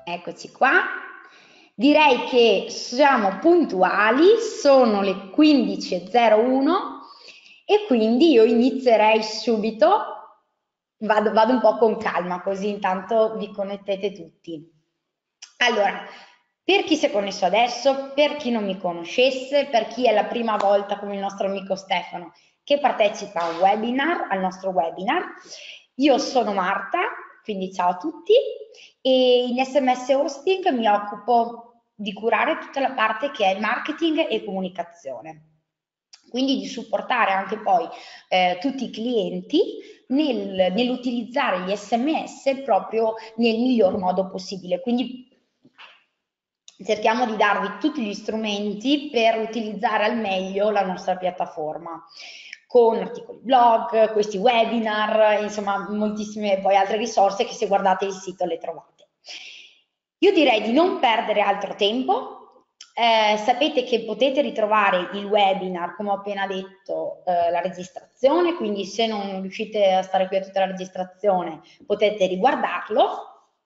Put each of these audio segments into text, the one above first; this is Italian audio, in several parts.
Eccoci qua. Direi che siamo puntuali, sono le 15:01 e quindi io inizierei subito. Vado un po' con calma, così intanto vi connettete tutti. Allora, per chi si è connesso adesso, per chi non mi conoscesse, per chi è la prima volta come il nostro amico Stefano che partecipa a un webinar, al nostro webinar, io sono Marta, quindi ciao a tutti, e in SMS Hosting mi occupo di curare tutta la parte che è marketing e comunicazione, quindi di supportare anche poi tutti i clienti nell'utilizzare gli SMS proprio nel miglior modo possibile. Quindi cerchiamo di darvi tutti gli strumenti per utilizzare al meglio la nostra piattaforma, con articoli blog, questi webinar, insomma moltissime poi altre risorse che se guardate il sito le trovate. Io direi di non perdere altro tempo. Sapete che potete ritrovare il webinar, come ho appena detto, la registrazione, quindi se non riuscite a stare qui a tutta la registrazione potete riguardarlo.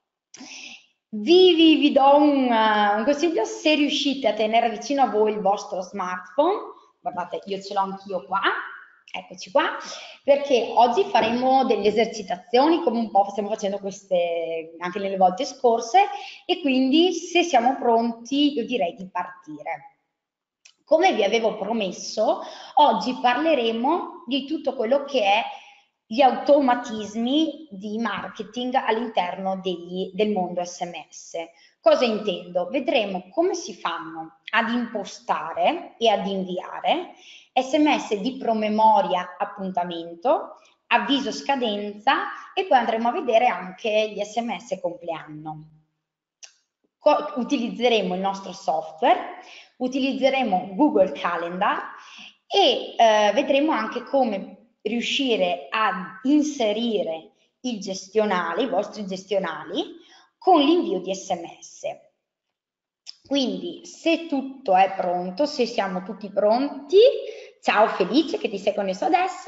Vi do un consiglio: se riuscite a tenere vicino a voi il vostro smartphone, guardate, io ce l'ho anch'io qua, eccoci qua, perché oggi faremo delle esercitazioni, come un po' stiamo facendo queste anche nelle volte scorse, e quindi se siamo pronti io direi di partire. Come vi avevo promesso, oggi parleremo di tutto quello che è gli automatismi di marketing all'interno del mondo SMS. Cosa intendo? Vedremo come si fanno ad impostare e ad inviare SMS di promemoria appuntamento, avviso scadenza e poi andremo a vedere anche gli SMS compleanno. Utilizzeremo il nostro software, utilizzeremo Google Calendar e vedremo anche come riuscire ad inserire i gestionali, i vostri gestionali, con l'invio di SMS. Quindi se tutto è pronto, se siamo tutti pronti, ciao Felice che ti sei connesso adesso,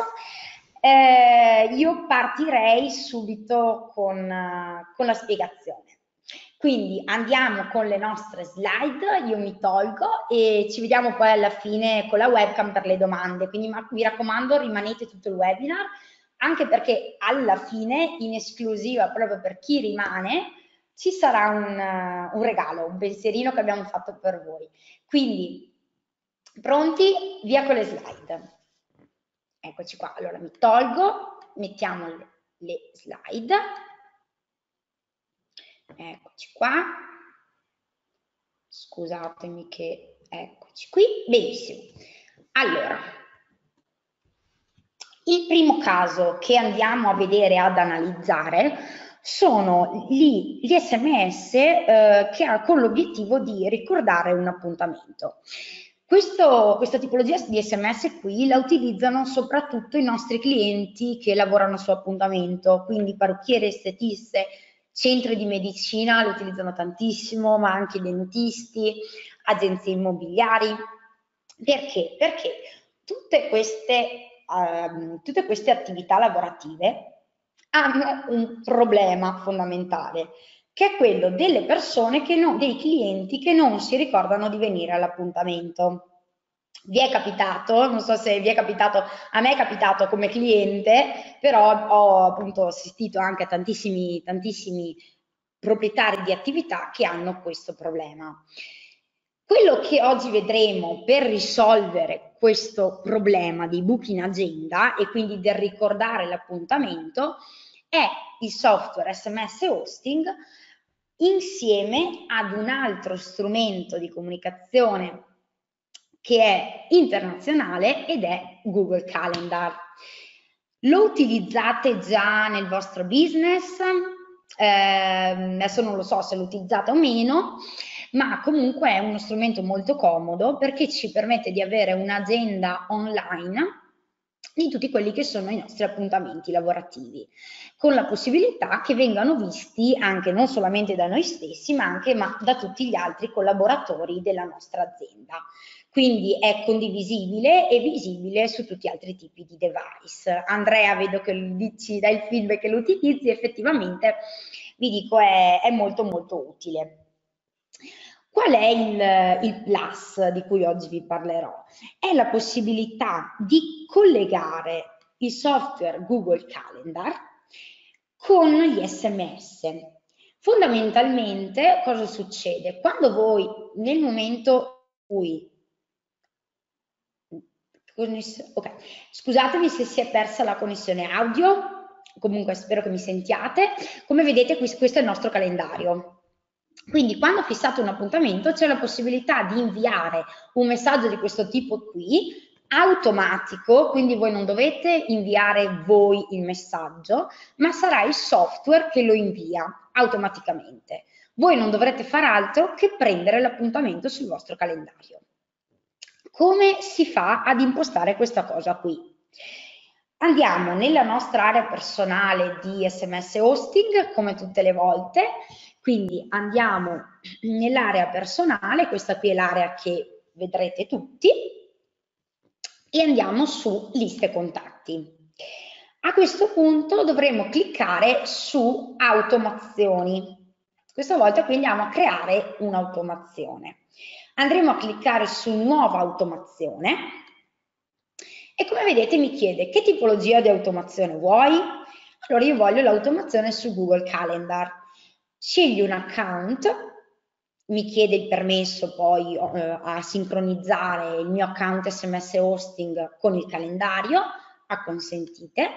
io partirei subito con la spiegazione. Quindi andiamo con le nostre slide, io mi tolgo e ci vediamo poi alla fine con la webcam per le domande, quindi mi raccomando rimanete tutto il webinar, anche perché alla fine, in esclusiva proprio per chi rimane, ci sarà un regalo, un pensierino che abbiamo fatto per voi. Quindi, pronti? Via con le slide. Eccoci qua, allora mi tolgo, mettiamo le slide. Eccoci qua. Scusatemi che eccoci qui. Benissimo. Allora, il primo caso che andiamo a vedere, ad analizzare, sono gli SMS che ha con l'obiettivo di ricordare un appuntamento. Questa tipologia di SMS qui la utilizzano soprattutto i nostri clienti che lavorano su appuntamento, quindi parrucchiere, estetiste, centri di medicina lo utilizzano tantissimo, ma anche dentisti, agenzie immobiliari. Perché? Perché tutte queste attività lavorative hanno un problema fondamentale, che è quello delle persone dei clienti che non si ricordano di venire all'appuntamento. Vi è capitato, non so se vi è capitato, a me è capitato come cliente, però ho appunto assistito anche a tantissimi proprietari di attività che hanno questo problema. Quello che oggi vedremo per risolvere questo problema dei buchi in agenda e quindi del ricordare l'appuntamento è il software SMS Hosting insieme ad un altro strumento di comunicazione che è internazionale ed è Google Calendar. Lo utilizzate già nel vostro business? Adesso non lo so se lo utilizzate o meno, ma comunque è uno strumento molto comodo perché ci permette di avere un'agenda online di tutti quelli che sono i nostri appuntamenti lavorativi, con la possibilità che vengano visti anche non solamente da noi stessi, ma anche da tutti gli altri collaboratori della nostra azienda. Quindi è condivisibile e visibile su tutti gli altri tipi di device. Andrea, vedo che ci dai il feedback che lo utilizzi, effettivamente vi dico è molto molto utile. Qual è il plus di cui oggi vi parlerò? È la possibilità di collegare il software Google Calendar con gli SMS. Fondamentalmente cosa succede? Quando voi nel momento in cui ok, scusatemi se si è persa la connessione audio, comunque spero che mi sentiate. Come vedete questo è il nostro calendario. Quindi quando fissate un appuntamento c'è la possibilità di inviare un messaggio di questo tipo qui, automatico, quindi voi non dovete inviare voi il messaggio, ma sarà il software che lo invia automaticamente. Voi non dovrete fare altro che prendere l'appuntamento sul vostro calendario. Come si fa ad impostare questa cosa qui? Andiamo nella nostra area personale di SMS hosting, come tutte le volte, quindi andiamo nell'area personale, questa qui è l'area che vedrete tutti, e andiamo su liste contatti. A questo punto dovremo cliccare su automazioni. Questa volta qui andiamo a creare un'automazione. Andremo a cliccare su nuova automazione e come vedete mi chiede che tipologia di automazione vuoi? Allora io voglio l'automazione su Google Calendar. Scegli un account, mi chiede il permesso poi a sincronizzare il mio account SMS hosting con il calendario, acconsentite.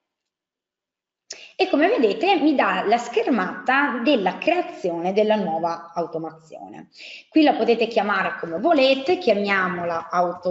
E come vedete mi dà la schermata della creazione della nuova automazione. Qui la potete chiamare come volete, chiamiamola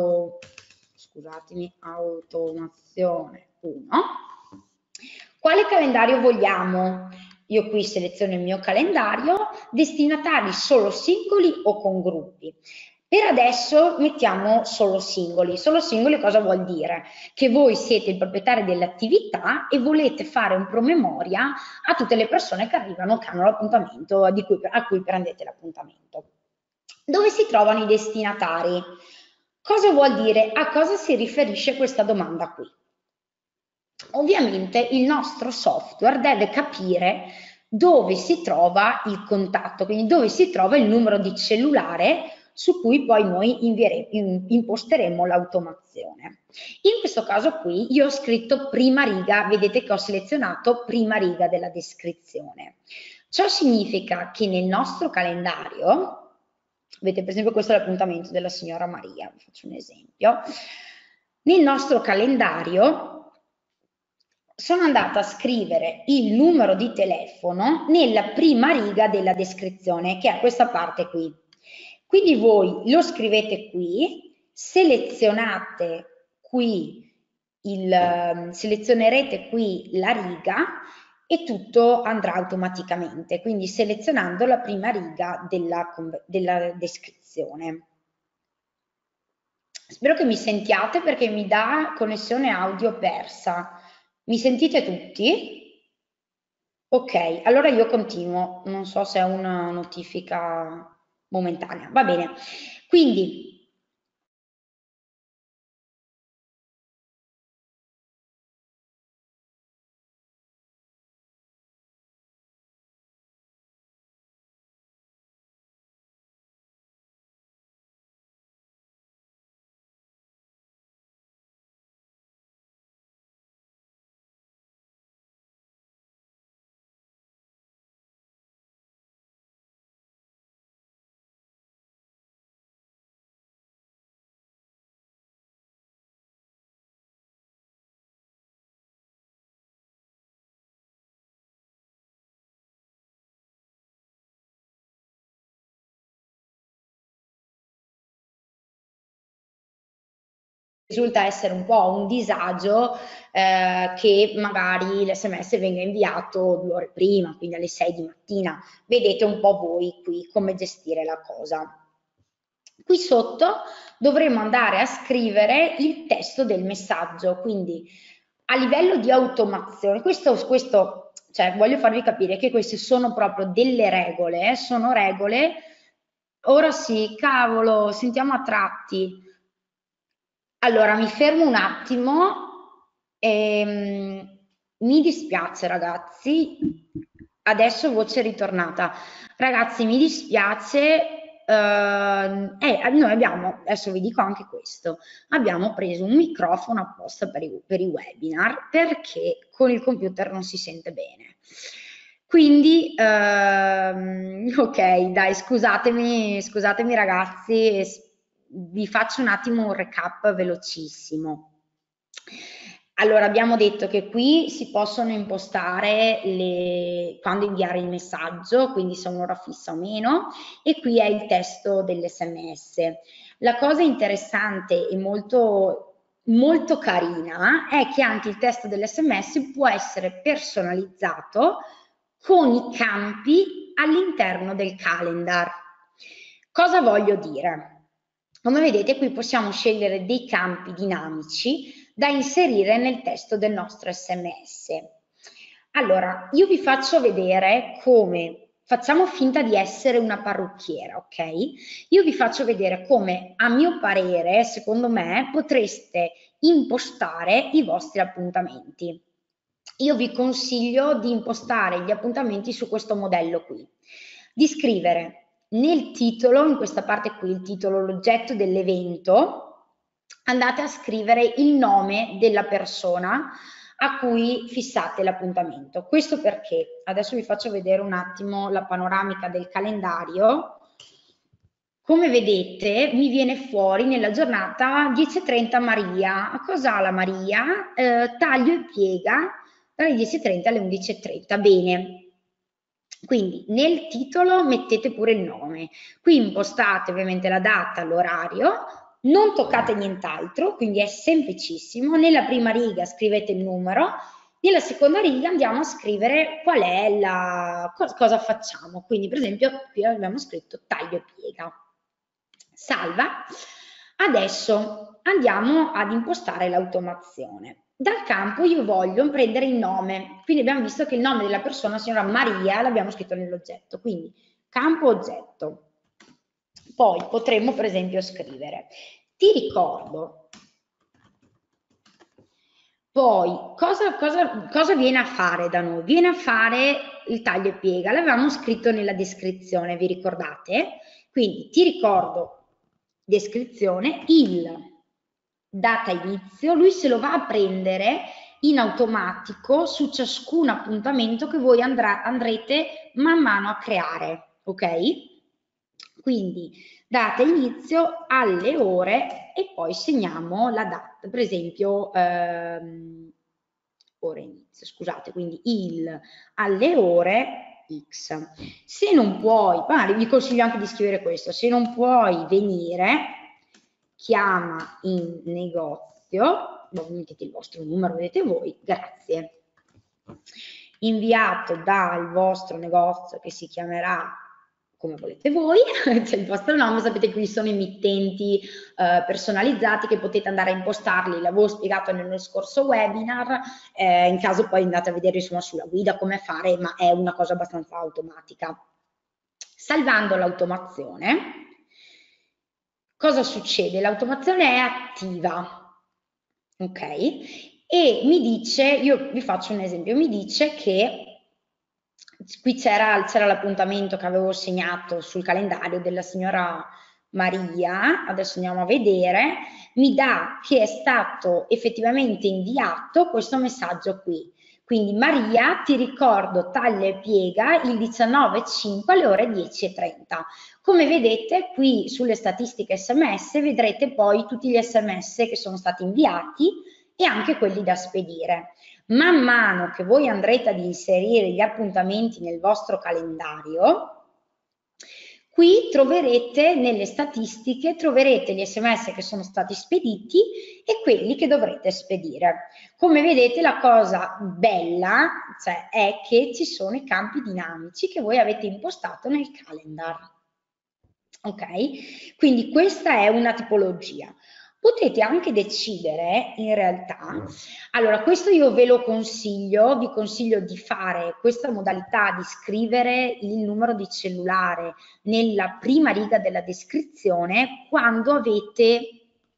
automazione 1. Quale calendario vogliamo? Io qui seleziono il mio calendario, destinatari solo singoli o con gruppi. Per adesso mettiamo solo singoli. Solo singoli cosa vuol dire? Che voi siete il proprietario dell'attività e volete fare un promemoria a tutte le persone che arrivano, che hanno l'appuntamento, a cui prendete l'appuntamento. Dove si trovano i destinatari? Cosa vuol dire? A cosa si riferisce questa domanda qui? Ovviamente il nostro software deve capire dove si trova il contatto, quindi dove si trova il numero di cellulare su cui poi noi imposteremo l'automazione. In questo caso qui io ho scritto prima riga, vedete che ho selezionato prima riga della descrizione. Ciò significa che nel nostro calendario, vedete per esempio questo è l'appuntamento della signora Maria, vi faccio un esempio, nel nostro calendario sono andata a scrivere il numero di telefono nella prima riga della descrizione, che è questa parte qui. Quindi voi lo scrivete qui, selezionerete qui la riga e tutto andrà automaticamente, quindi selezionando la prima riga della descrizione. Spero che mi sentiate perché mi dà connessione audio persa. Mi sentite tutti? Ok, allora io continuo, non so se è una notifica momentanea, va bene. Quindi risulta essere un po' un disagio che magari l'SMS venga inviato 2 ore prima, quindi alle 6 di mattina. Vedete un po' voi qui come gestire la cosa. Qui sotto dovremo andare a scrivere il testo del messaggio, quindi a livello di automazione, cioè, voglio farvi capire che queste sono proprio delle regole, sono regole, ora sì, cavolo, sentiamo a tratti. Allora, mi fermo un attimo, mi dispiace ragazzi, adesso voce ritornata. Ragazzi, mi dispiace, noi abbiamo, adesso vi dico anche questo, abbiamo preso un microfono apposta per i webinar perché con il computer non si sente bene. Quindi, ok, dai, scusatemi ragazzi, vi faccio un attimo un recap velocissimo. Allora, abbiamo detto che qui si possono impostare quando inviare il messaggio, quindi se un'ora fissa o meno, e qui è il testo dell'SMS. La cosa interessante e molto carina è che anche il testo dell'SMS può essere personalizzato con i campi all'interno del calendar. Cosa voglio dire? Come vedete qui possiamo scegliere dei campi dinamici da inserire nel testo del nostro SMS. Allora, io vi faccio vedere come, facciamo finta di essere una parrucchiera, ok? Io vi faccio vedere come, a mio parere, secondo me, potreste impostare i vostri appuntamenti. Io vi consiglio di impostare gli appuntamenti su questo modello qui, di scrivere nel titolo, in questa parte qui, il titolo, l'oggetto dell'evento, andate a scrivere il nome della persona a cui fissate l'appuntamento. Questo perché, adesso vi faccio vedere un attimo la panoramica del calendario. Come vedete mi viene fuori nella giornata 10:30 Maria. Cosa ha la Maria? Taglio e piega dalle 10:30 alle 11:30. Bene. Quindi nel titolo mettete pure il nome, qui impostate ovviamente la data, l'orario, non toccate nient'altro, quindi è semplicissimo. Nella prima riga scrivete il numero, nella seconda riga andiamo a scrivere qual è cosa facciamo. Quindi per esempio qui abbiamo scritto taglio e piega. Salva. Adesso andiamo ad impostare l'automazione. Dal campo io voglio prendere il nome, quindi abbiamo visto che il nome della persona, signora Maria, l'abbiamo scritto nell'oggetto, quindi campo oggetto. Poi potremmo per esempio scrivere, ti ricordo. Poi cosa viene a fare da noi? Viene a fare il taglio e piega, l'avevamo scritto nella descrizione, vi ricordate? Quindi ti ricordo, descrizione, il data inizio, lui se lo va a prendere in automatico su ciascun appuntamento che voi andrete man mano a creare, ok? Quindi data inizio alle ore e poi segniamo la data, per esempio ore inizio, scusate, quindi il alle ore X. Se non puoi, magari vi consiglio anche di scrivere questo, se non puoi venire, chiama in negozio, mettete il vostro numero, vedete voi, grazie. Inviato dal vostro negozio che si chiamerà come volete voi, c'è il vostro nome, sapete qui sono emittenti personalizzati che potete andare a impostarli, l'avevo spiegato nello scorso webinar, in caso poi andate a vedere insomma sulla guida come fare, ma è una cosa abbastanza automatica. Salvando l'automazione, cosa succede? L'automazione è attiva, ok? E mi dice, io vi faccio un esempio, mi dice che qui c'era l'appuntamento che avevo segnato sul calendario della signora Maria, adesso andiamo a vedere, mi dà che è stato effettivamente inviato questo messaggio qui. Quindi Maria, ti ricordo, taglia e piega il 19:05 alle ore 10:30. Come vedete qui sulle statistiche SMS vedrete poi tutti gli SMS che sono stati inviati e anche quelli da spedire. Man mano che voi andrete ad inserire gli appuntamenti nel vostro calendario, qui troverete nelle statistiche, troverete gli SMS che sono stati spediti e quelli che dovrete spedire. Come vedete la cosa bella è che ci sono i campi dinamici che voi avete impostato nel calendar. Ok? Quindi questa è una tipologia. Potete anche decidere in realtà, allora questo io ve lo consiglio, vi consiglio di fare questa modalità di scrivere il numero di cellulare nella prima riga della descrizione quando avete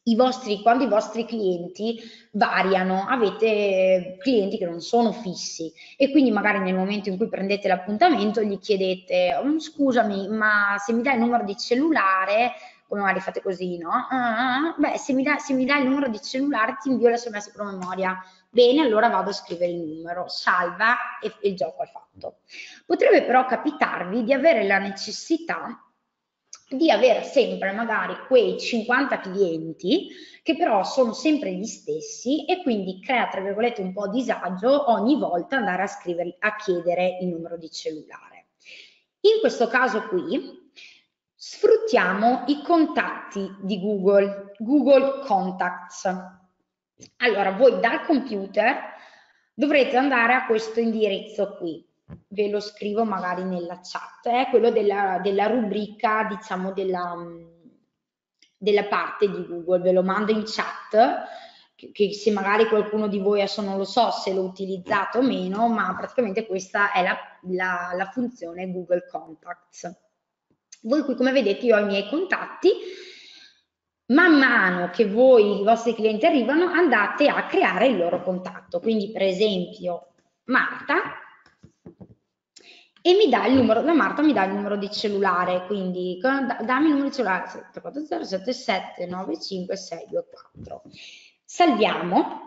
quando i vostri clienti variano, avete clienti che non sono fissi e quindi magari nel momento in cui prendete l'appuntamento gli chiedete scusami, ma se mi dai il numero di cellulare, come magari fate così, no? Beh, se mi dai il numero di cellulare ti invio l'SMS promemoria. Bene, allora vado a scrivere il numero, salva e il gioco è fatto. Potrebbe però capitarvi di avere la necessità di avere sempre magari quei 50 clienti che però sono sempre gli stessi e quindi crea tra virgolette un po' disagio ogni volta andare a scrivere, a chiedere il numero di cellulare. In questo caso qui sfruttiamo i contatti di Google, Google Contacts. Allora voi dal computer dovrete andare a questo indirizzo qui, ve lo scrivo magari nella chat, è quello della rubrica, diciamo, della parte di Google, ve lo mando in chat, che se magari qualcuno di voi adesso non lo so se lo utilizzate o meno, ma praticamente questa è la funzione Google Contacts. Voi qui come vedete io ho i miei contatti, man mano che voi, i vostri clienti arrivano, andate a creare il loro contatto, quindi per esempio Marta, e mi dà il numero, la Marta mi dà il numero di cellulare, quindi dammi il numero di cellulare 740 77 95 624. Salviamo.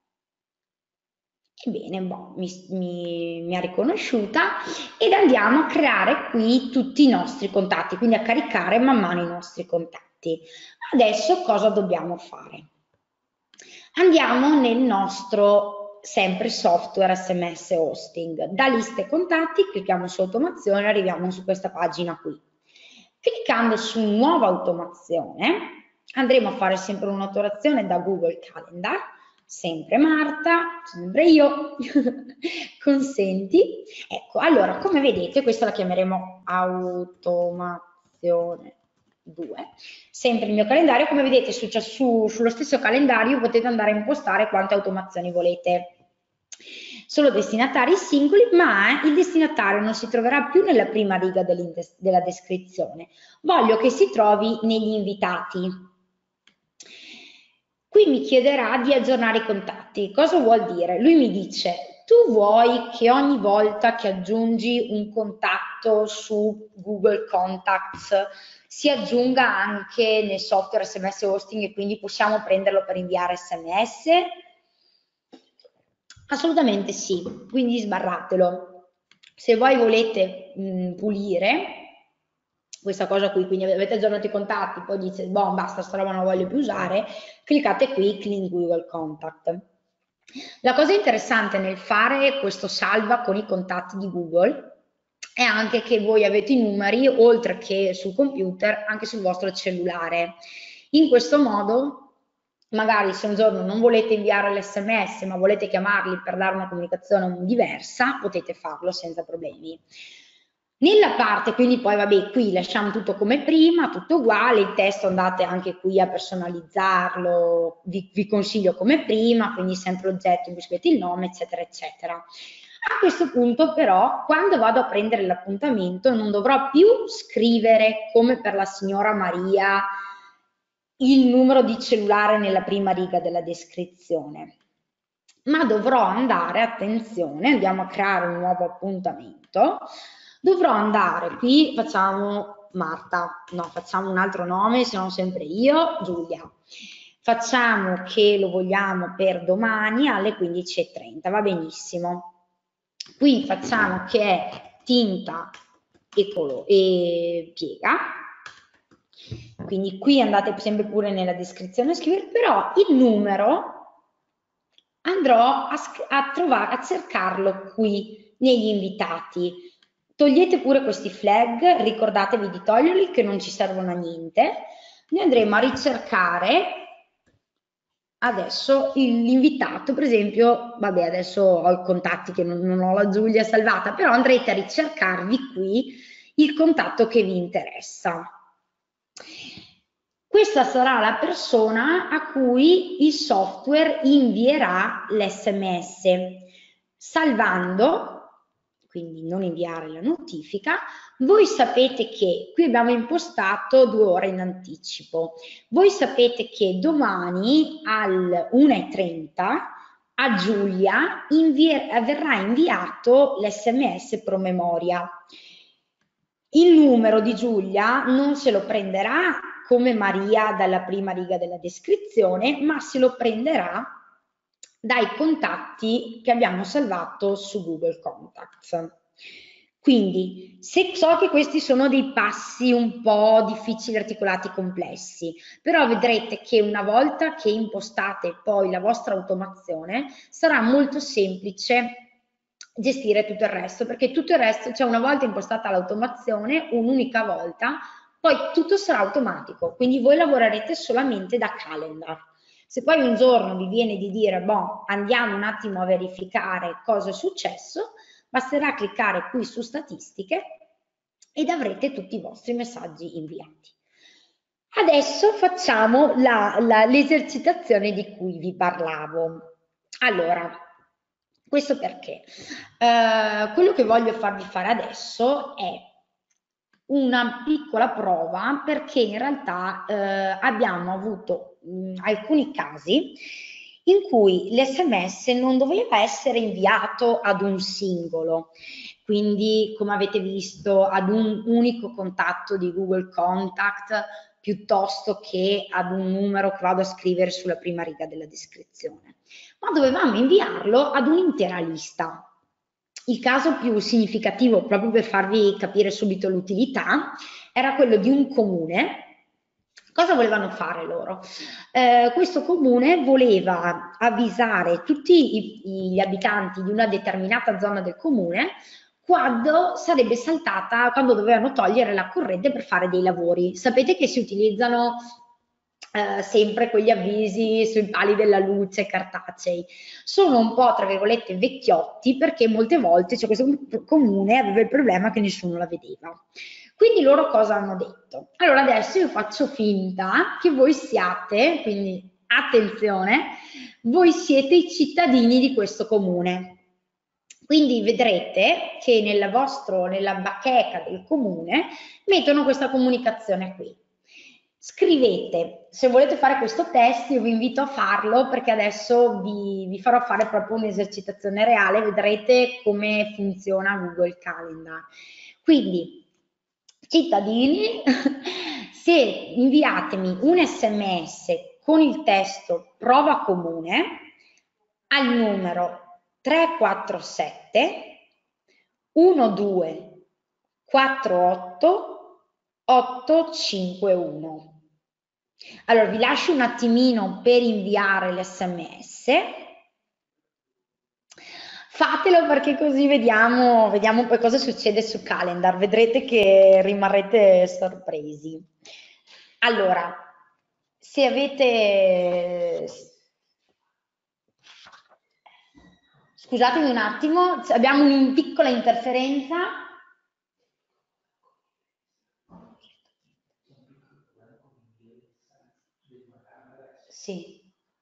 Ebbene, boh, mi ha riconosciuta ed andiamo a creare qui tutti i nostri contatti, quindi a caricare man mano i nostri contatti. Adesso cosa dobbiamo fare? Andiamo nel nostro sempre software SMS hosting. Da liste contatti clicchiamo su automazione e arriviamo su questa pagina qui. Cliccando su nuova automazione andremo a fare sempre un'automazione da Google Calendar, sempre Marta, sempre io, consenti. Ecco, allora come vedete questa la chiameremo automazione 2. Sempre il mio calendario, come vedete sullo stesso calendario potete andare a impostare quante automazioni volete. Sono destinatari singoli, ma il destinatario non si troverà più nella prima riga della descrizione. Voglio che si trovi negli invitati. Qui mi chiederà di aggiornare i contatti. Cosa vuol dire? Lui mi dice: tu vuoi che ogni volta che aggiungi un contatto su Google Contacts si aggiunga anche nel software SMS hosting e quindi possiamo prenderlo per inviare SMS? Assolutamente sì, quindi sbarratelo. Se voi volete pulire questa cosa qui, quindi avete aggiornato i contatti, poi dite, boh, basta, sta roba non la voglio più usare, cliccate qui, Clean Google Contact. La cosa interessante nel fare questo salva con i contatti di Google è anche che voi avete i numeri, oltre che sul computer, anche sul vostro cellulare. In questo modo, magari se un giorno non volete inviare l'SMS, ma volete chiamarli per dare una comunicazione diversa, potete farlo senza problemi. Nella parte, quindi poi vabbè, qui lasciamo tutto come prima, tutto uguale, il testo andate anche qui a personalizzarlo, vi consiglio come prima, quindi sempre oggetto, vi scrivete il nome, eccetera, eccetera. A questo punto però, quando vado a prendere l'appuntamento, non dovrò più scrivere, come per la signora Maria, il numero di cellulare nella prima riga della descrizione, ma dovrò andare, attenzione, andiamo a creare un nuovo appuntamento, dovrò andare qui, facciamo Marta, no, facciamo un altro nome, se no sempre io, Giulia. Facciamo che lo vogliamo per domani alle 15:30, va benissimo. Qui facciamo che è tinta e piega, quindi qui andate sempre pure nella descrizione a scrivere, però il numero andrò a cercarlo qui negli invitati. Togliete pure questi flag, ricordatevi di toglierli che non ci servono a niente. Noi andremo a ricercare adesso l'invitato, per esempio, vabbè adesso ho i contatti che non ho la Giulia salvata, però andrete a ricercarvi qui il contatto che vi interessa. Questa sarà la persona a cui il software invierà l'SMS, salvando, quindi non inviare la notifica, Voi sapete che qui abbiamo impostato 2 ore in anticipo. Voi sapete che domani alle 1:30 a Giulia verrà inviato l'SMS promemoria. Il numero di Giulia non se lo prenderà come Maria dalla prima riga della descrizione, ma se lo prenderà dai contatti che abbiamo salvato su Google Contacts. Quindi, se so che questi sono dei passi un po' difficili, articolati, complessi, però vedrete che una volta che impostate poi la vostra automazione, sarà molto semplice gestire tutto il resto, perché tutto il resto, cioè una volta impostata l'automazione, un'unica volta, poi tutto sarà automatico, quindi voi lavorerete solamente da calendar. Se poi un giorno vi viene di dire, boh, andiamo un attimo a verificare cosa è successo, basterà cliccare qui su statistiche ed avrete tutti i vostri messaggi inviati. Adesso facciamo l'esercitazione di cui vi parlavo. Allora, questo perché? Quello che voglio farvi fare adesso è una piccola prova, perché in realtà abbiamo avuto alcuni casi in cui l'SMS non doveva essere inviato ad un singolo, quindi come avete visto ad un unico contatto di Google Contact piuttosto che ad un numero che vado a scrivere sulla prima riga della descrizione, ma dovevamo inviarlo ad un'intera lista. Il caso più significativo, proprio per farvi capire subito l'utilità, era quello di un comune. Cosa volevano fare loro? Questo comune voleva avvisare tutti gli abitanti di una determinata zona del comune quando sarebbe saltata, quando dovevano togliere la corrente per fare dei lavori. Sapete che si utilizzano sempre quegli avvisi sui pali della luce cartacei. Sono un po', tra virgolette, vecchiotti, perché molte volte cioè, questo comune aveva il problema che nessuno la vedeva. Quindi loro cosa hanno detto? Allora adesso io faccio finta che voi siate, quindi attenzione, voi siete i cittadini di questo comune. Quindi vedrete che nella bacheca del comune mettono questa comunicazione qui. Scrivete, se volete fare questo test io vi invito a farlo, perché adesso vi farò fare proprio un'esercitazione reale, vedrete come funziona Google Calendar. Quindi, cittadini, se inviatemi un SMS con il testo prova comune al numero 347 12 48 851. Allora vi lascio un attimino per inviare l'SMS. Fatelo, perché così vediamo poi cosa succede su Calendar, vedrete che rimarrete sorpresi. Allora, se avete... Scusatemi un attimo, abbiamo una piccola interferenza. Sì.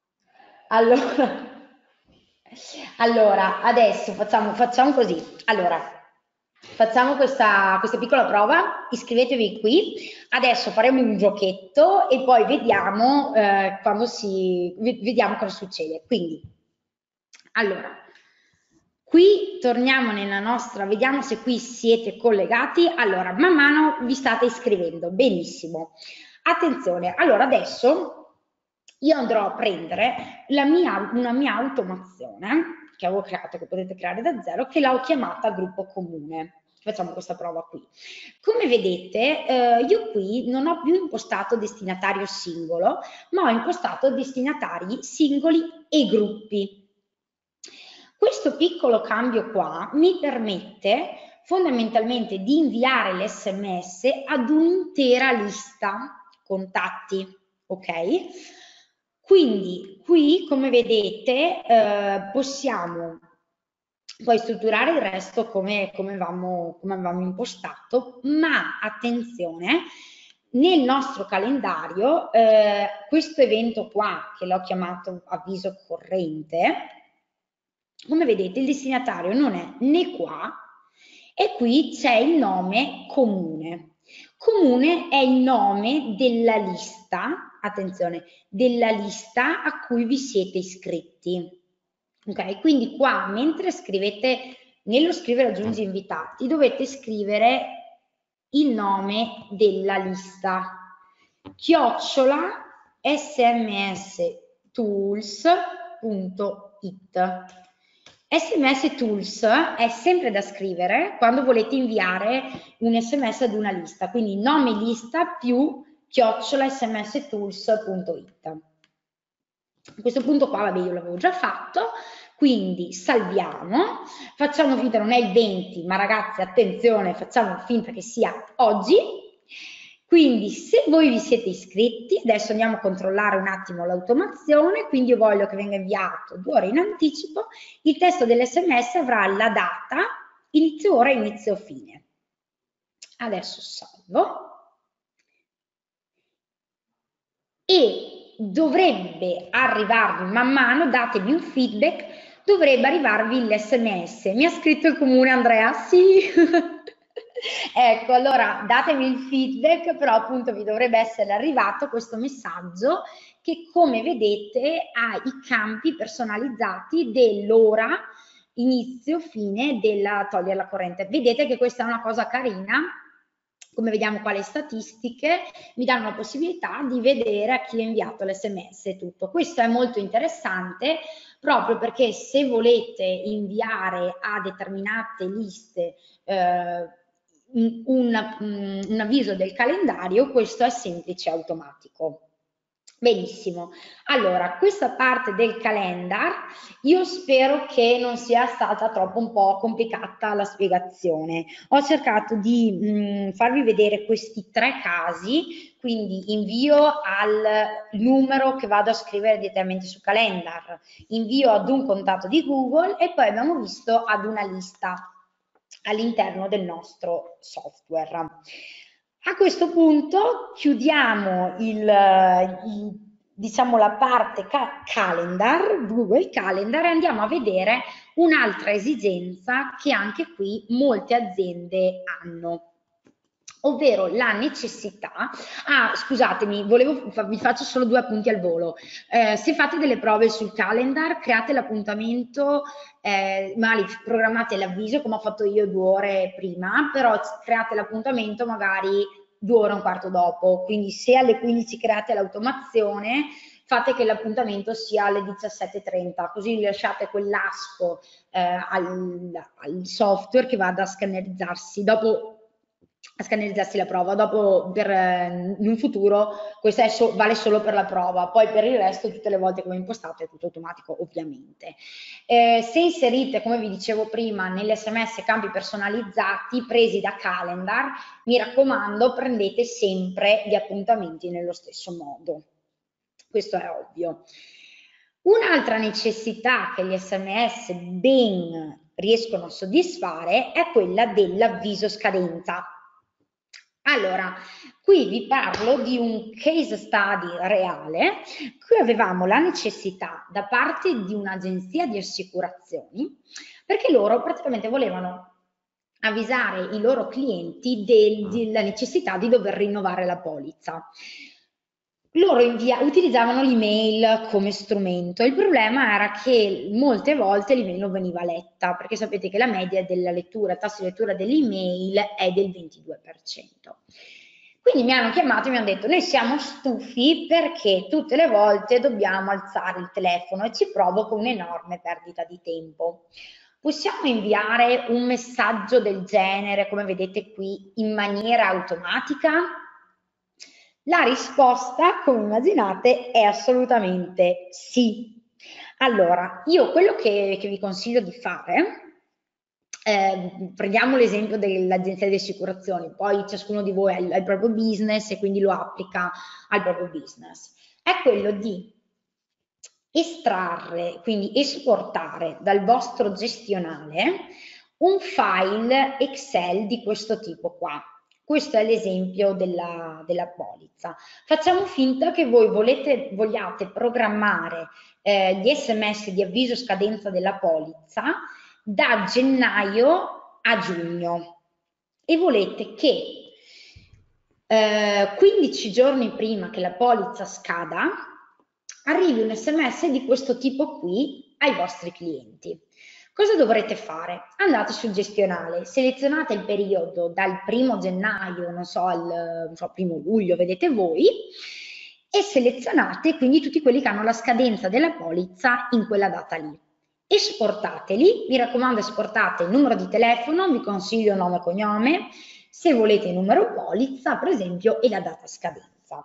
Allora, adesso facciamo così. Allora, facciamo questa piccola prova, iscrivetevi qui. Adesso faremo un giochetto e poi vediamo vediamo cosa succede. Quindi, allora, qui torniamo nella nostra, vediamo se qui siete collegati. Allora, man mano vi state iscrivendo, benissimo. Attenzione, allora adesso io andrò a prendere una mia automazione che avevo creato, che potete creare da zero, che l'ho chiamata gruppo comune. Facciamo questa prova qui. Come vedete, io qui non ho più impostato destinatario singolo, ma ho impostato destinatari singoli e gruppi. Questo piccolo cambio qua mi permette fondamentalmente di inviare l'SMS ad un'intera lista contatti, ok? Quindi qui, come vedete, possiamo poi strutturare il resto come avevamo impostato, ma attenzione, nel nostro calendario questo evento qua, che l'ho chiamato avviso corrente, come vedete il destinatario non è né qua E qui c'è il nome comune. Comune è il nome della lista, attenzione, della lista a cui vi siete iscritti. Ok, quindi qua mentre scrivete, nello scrivere aggiungi invitati, dovete scrivere il nome della lista, chiocciola smstools.it. SMS Tools è sempre da scrivere quando volete inviare un SMS ad una lista, quindi nome lista più chiocciola smstools.it. A questo punto qua, vabbè, io l'avevo già fatto, quindi salviamo, facciamo finta, non è il 20, ma ragazzi, attenzione, facciamo finta che sia oggi. Quindi se voi vi siete iscritti, adesso andiamo a controllare un attimo l'automazione, quindi io voglio che venga inviato 2 ore in anticipo, il testo dell'SMS avrà la data, inizio ora e inizio fine. Adesso salvo. E dovrebbe arrivarvi man mano, datemi un feedback, dovrebbe arrivarvi l'SMS. Mi ha scritto il comune Andrea? Sì! Ecco, allora datemi il feedback, però appunto vi dovrebbe essere arrivato questo messaggio che come vedete ha i campi personalizzati dell'ora, inizio, fine della togliere la corrente. Vedete che questa è una cosa carina, come vediamo qua le statistiche, mi danno la possibilità di vedere a chi ho inviato l'SMS e tutto. Questo è molto interessante proprio perché se volete inviare a determinate liste un avviso del calendario, questo è semplice e automatico. Benissimo, allora questa parte del calendar io spero che non sia stata troppo un po' complicata la spiegazione. Ho cercato di farvi vedere questi 3 casi, quindi invio al numero che vado a scrivere direttamente su calendar, invio ad un contatto di Google e poi abbiamo visto ad una lista all'interno del nostro software. A questo punto chiudiamo diciamo la parte calendar, Google Calendar, e andiamo a vedere un'altra esigenza che anche qui molte aziende hanno, ovvero la necessità, scusatemi, vi faccio solo 2 appunti al volo, se fate delle prove sul calendar, create l'appuntamento, magari programmate l'avviso come ho fatto io 2 ore prima, però create l'appuntamento magari 2 ore e un quarto dopo, quindi se alle 15 create l'automazione, fate che l'appuntamento sia alle 17:30, così lasciate quell'asco al software che vada a scannerizzarsi la prova, dopo in un futuro questa vale solo per la prova, poi per il resto tutte le volte che voi impostate è tutto automatico ovviamente. Se inserite, come vi dicevo prima, nell'SMS campi personalizzati presi da calendar, mi raccomando prendete sempre gli appuntamenti nello stesso modo, questo è ovvio. Un'altra necessità che gli SMS ben riescono a soddisfare è quella dell'avviso scadenza. Allora, qui vi parlo di un case study reale. Qui avevamo la necessità da parte di un'agenzia di assicurazioni, perché loro praticamente volevano avvisare i loro clienti della necessità di dover rinnovare la polizza. Loro utilizzavano l'email come strumento, il problema era che molte volte l'email non veniva letta, perché sapete che la media della lettura, il tasso di lettura dell'email è del 22%. Quindi mi hanno chiamato e mi hanno detto: noi siamo stufi perché tutte le volte dobbiamo alzare il telefono e ci provoca un'enorme perdita di tempo. Possiamo inviare un messaggio del genere, come vedete qui, in maniera automatica? La risposta, come immaginate, è assolutamente sì. Allora, io quello che vi consiglio di fare, prendiamo l'esempio dell'agenzia di assicurazioni, poi ciascuno di voi ha il proprio business e quindi lo applica al proprio business, è quello di estrarre, quindi esportare dal vostro gestionale un file Excel di questo tipo qua. Questo è l'esempio della polizza. Facciamo finta che voi vogliate programmare gli SMS di avviso scadenza della polizza da gennaio a giugno e volete che 15 giorni prima che la polizza scada arrivi un SMS di questo tipo qui ai vostri clienti. Cosa dovrete fare? Andate sul gestionale, selezionate il periodo dal 1° gennaio, non so, al 1° luglio, vedete voi, e selezionate quindi tutti quelli che hanno la scadenza della polizza in quella data lì. Esportateli, mi raccomando esportate il numero di telefono, vi consiglio nome e cognome, se volete il numero polizza per esempio e la data scadenza.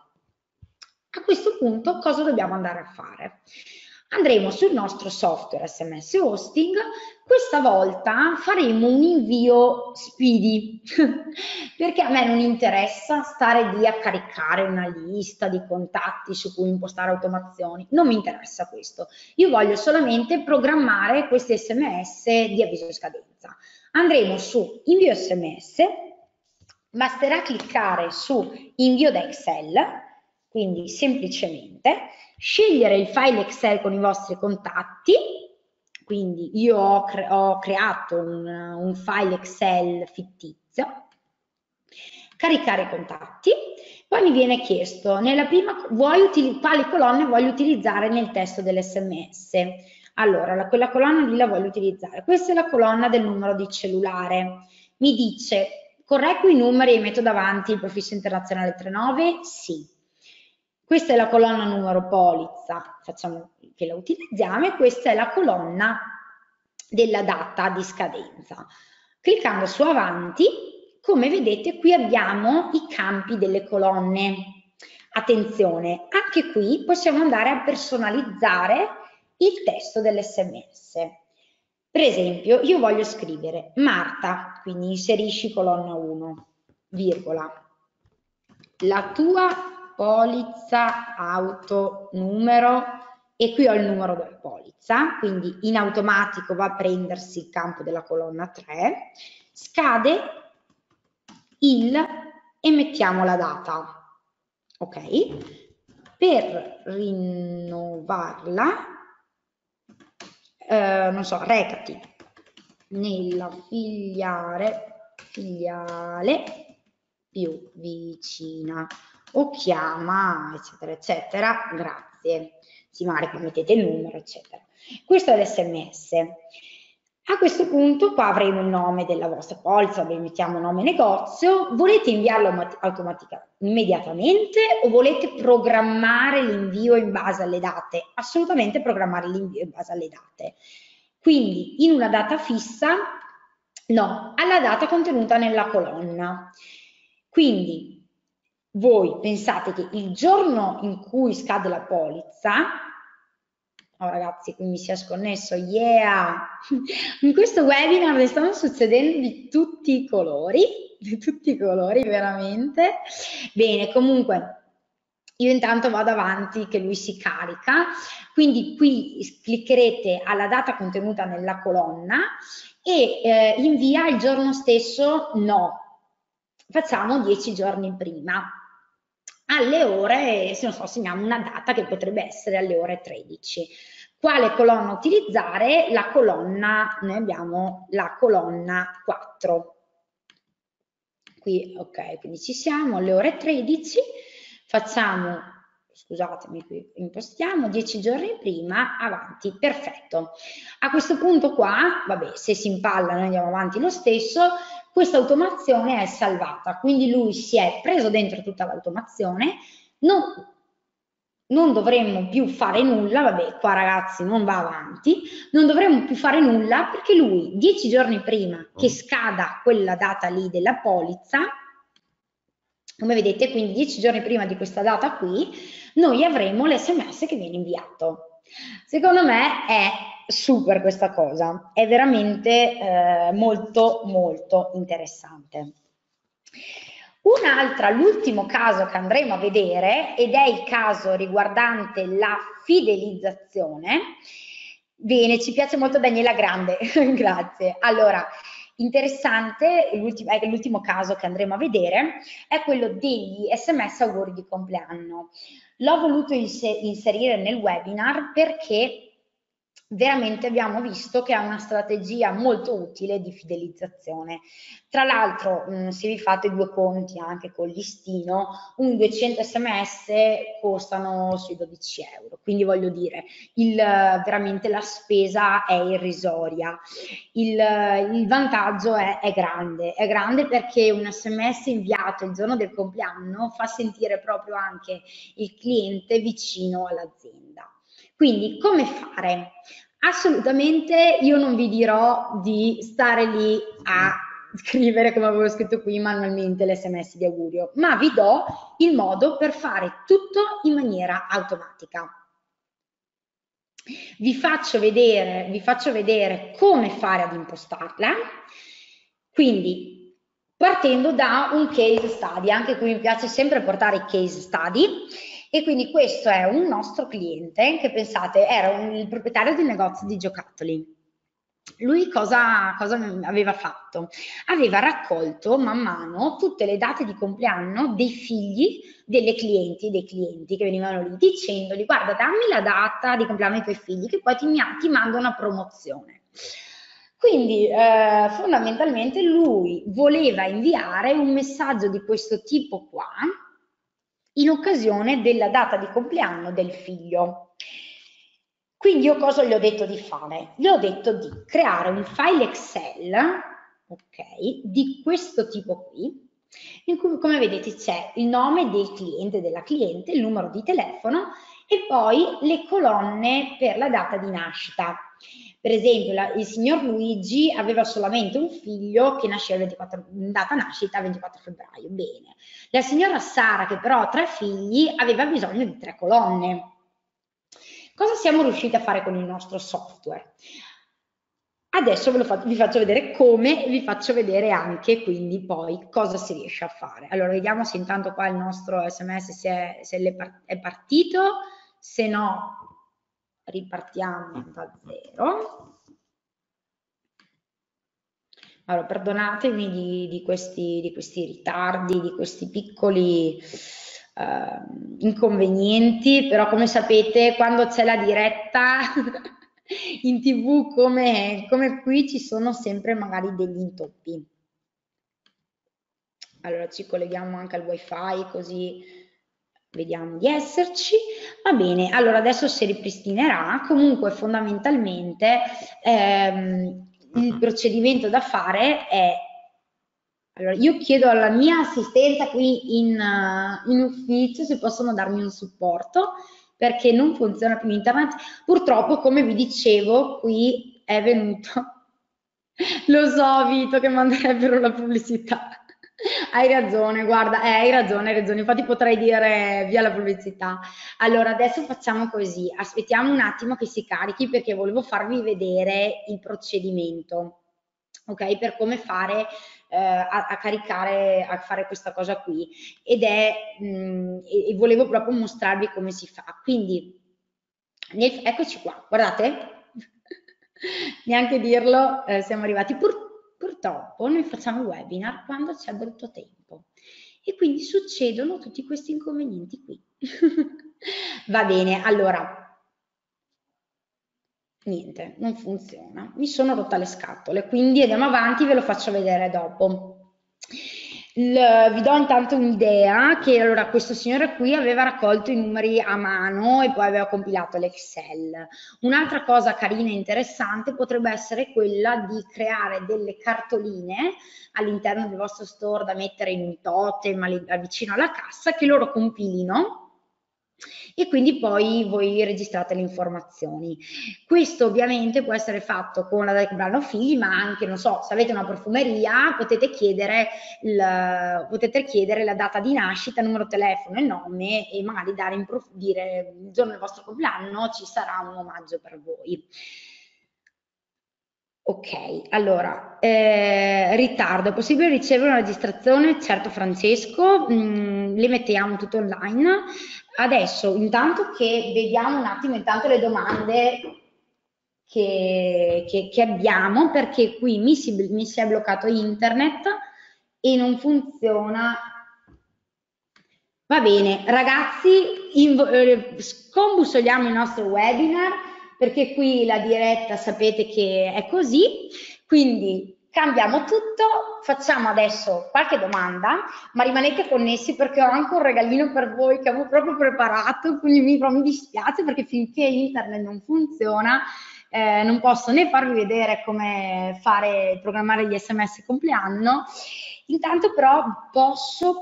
A questo punto cosa dobbiamo andare a fare? Andremo sul nostro software SMS Hosting, questa volta faremo un invio speedy, perché a me non interessa stare lì a caricare una lista di contatti su cui impostare automazioni, non mi interessa questo, io voglio solamente programmare questi SMS di avviso scadenza. Andremo su invio SMS, basterà cliccare su invio da Excel, quindi semplicemente scegliere il file Excel con i vostri contatti, quindi io ho creato un file Excel fittizio, caricare i contatti, poi mi viene chiesto nella prima quali colonne voglio utilizzare nel testo dell'SMS. Allora, quella colonna lì la voglio utilizzare. Questa è la colonna del numero di cellulare. Mi dice, correggo i numeri e metto davanti il prefisso internazionale 39? Sì. Questa è la colonna numero polizza, facciamo che la utilizziamo, e questa è la colonna della data di scadenza. Cliccando su avanti, come vedete qui abbiamo i campi delle colonne. Attenzione, anche qui possiamo andare a personalizzare il testo dell'SMS. Per esempio, io voglio scrivere Marta, quindi inserisci colonna 1, virgola, la tua polizza auto numero, e qui ho il numero della polizza, quindi in automatico va a prendersi il campo della colonna 3, scade e mettiamo la data, ok? Per rinnovarla, non so, recati nella filiale più vicina o chiama, eccetera, eccetera, grazie. Sì, magari poi mettete il numero, eccetera. Questo è l'SMS. A questo punto qua avremo il nome della vostra polizza, mettiamo nome negozio. Volete inviarlo immediatamente o volete programmare l'invio in base alle date? Assolutamente programmare l'invio in base alle date. Quindi in una data fissa, no, alla data contenuta nella colonna. Quindi voi pensate che il giorno in cui scade la polizza, oh ragazzi, qui mi si è sconnesso, yeah! In questo webinar ne stanno succedendo di tutti i colori veramente. Bene, comunque io intanto vado avanti che lui si carica, quindi qui cliccherete alla data contenuta nella colonna e invia il giorno stesso? No, facciamo 10 giorni prima. Alle ore, se non so, segniamo una data che potrebbe essere alle ore 13. Quale colonna utilizzare? La colonna, noi abbiamo la colonna 4. Qui, ok, quindi ci siamo, alle ore 13, facciamo, scusatemi, qui impostiamo 10 giorni prima, avanti, perfetto. A questo punto qua, vabbè, se si impalla noi andiamo avanti lo stesso, questa automazione è salvata, quindi lui si è preso dentro tutta l'automazione, non dovremmo più fare nulla, vabbè, qua ragazzi non va avanti, non dovremmo più fare nulla perché lui 10 giorni prima che scada quella data lì della polizza, come vedete, quindi 10 giorni prima di questa data qui, noi avremo l'SMS che viene inviato. Secondo me è super questa cosa, è veramente molto molto interessante. L'ultimo caso che andremo a vedere, ed è il caso riguardante la fidelizzazione. Bene, ci piace molto Daniela Grande, grazie. Allora, interessante, l'ultimo caso che andremo a vedere è quello degli SMS auguri di compleanno. L'ho voluto inserire nel webinar perché veramente abbiamo visto che è una strategia molto utile di fidelizzazione. Tra l'altro, se vi fate due conti anche col listino, un 200 sms costano sui 12 euro, quindi voglio dire, veramente la spesa è irrisoria. Il vantaggio è grande perché un sms inviato il giorno del compleanno fa sentire proprio anche il cliente vicino all'azienda. Quindi come fare? Assolutamente io non vi dirò di stare lì a scrivere, come avevo scritto qui, manualmente l'SMS di augurio, ma vi do il modo per fare tutto in maniera automatica. Vi faccio vedere come fare ad impostarla, quindi partendo da un case study, anche qui mi piace sempre portare i case study, e quindi questo è un nostro cliente che pensate era il proprietario di un negozio di giocattoli. Lui cosa aveva fatto? Aveva raccolto man mano tutte le date di compleanno dei figli dei clienti che venivano lì dicendogli guarda dammi la data di compleanno dei tuoi figli che poi ti mando una promozione. Quindi fondamentalmente lui voleva inviare un messaggio di questo tipo qua in occasione della data di compleanno del figlio. Quindi io cosa gli ho detto di fare? Gli ho detto di creare un file Excel, ok, di questo tipo qui, in cui come vedete c'è il nome del cliente, della cliente, il numero di telefono e poi le colonne per la data di nascita. Per esempio, il signor Luigi aveva solamente un figlio che nasceva in data nascita 24 febbraio. Bene. La signora Sara, che però ha 3 figli, aveva bisogno di 3 colonne. Cosa siamo riusciti a fare con il nostro software? Adesso vi faccio vedere come, vi faccio vedere anche quindi poi cosa si riesce a fare. Allora, vediamo se intanto qua il nostro SMS è partito, se no ripartiamo da zero. Allora, perdonatemi di questi ritardi, di questi piccoli inconvenienti, però come sapete quando c'è la diretta in TV come qui ci sono sempre magari degli intoppi. Allora ci colleghiamo anche al wifi così vediamo di esserci. Va bene, allora adesso si ripristinerà. Comunque fondamentalmente il procedimento da fare è, allora io chiedo alla mia assistenza qui in ufficio se possono darmi un supporto perché non funziona più internet. Purtroppo, come vi dicevo, qui è venuto, lo so Vito che manderebbero la pubblicità. Hai ragione, guarda, hai ragione, infatti potrei dire via la pubblicità. Allora, adesso facciamo così, aspettiamo un attimo che si carichi perché volevo farvi vedere il procedimento, ok? Per come fare a caricare, a fare questa cosa qui e volevo proprio mostrarvi come si fa. Quindi, eccoci qua, guardate, neanche dirlo, siamo arrivati. Purtroppo noi facciamo webinar quando c'è brutto tempo e quindi succedono tutti questi inconvenienti qui. Va bene, allora, niente, non funziona. Mi sono rotta le scatole, quindi andiamo avanti, ve lo faccio vedere dopo. Vi do intanto un'idea che allora questo signore qui aveva raccolto i numeri a mano e poi aveva compilato l'Excel. Un'altra cosa carina e interessante potrebbe essere quella di creare delle cartoline all'interno del vostro store da mettere in un totem vicino alla cassa che loro compilino e quindi poi voi registrate le informazioni. Questo ovviamente può essere fatto con la data di compleanno figli, ma anche, non so, se avete una profumeria potete chiedere la data di nascita, numero telefono e nome e magari dire il giorno del vostro compleanno ci sarà un omaggio per voi. Ok, allora, ritardo, è possibile ricevere una registrazione? Certo Francesco, le mettiamo tutto online. Adesso, intanto che vediamo un attimo intanto le domande che abbiamo, perché qui mi si è bloccato internet e non funziona. Va bene, ragazzi, scombussoliamo il nostro webinar perché qui la diretta sapete che è così, quindi cambiamo tutto, facciamo adesso qualche domanda, ma rimanete connessi perché ho anche un regalino per voi che avevo proprio preparato, quindi mi dispiace perché finché internet non funziona non posso né farvi vedere come programmare gli SMS compleanno, intanto però posso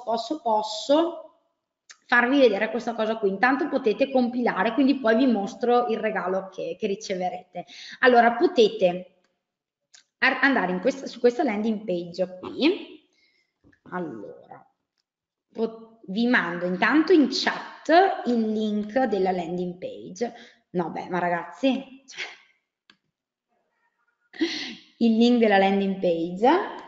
farvi vedere questa cosa qui, intanto potete compilare, quindi poi vi mostro il regalo che riceverete. Allora potete andare su questa landing page qui, allora vi mando intanto in chat il link della landing page. No, beh, ma ragazzi, il link della landing page.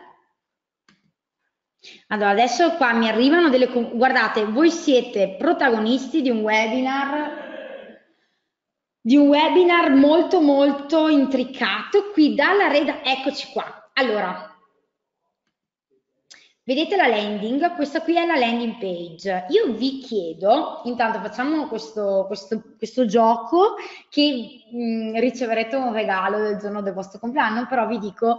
Allora, adesso qua mi arrivano delle... Guardate, voi siete protagonisti di un webinar molto molto intricato qui dalla eccoci qua. Allora, vedete la landing? Questa qui è la landing page. Io vi chiedo, intanto facciamo questo gioco che riceverete un regalo del giorno del vostro compleanno, però vi dico,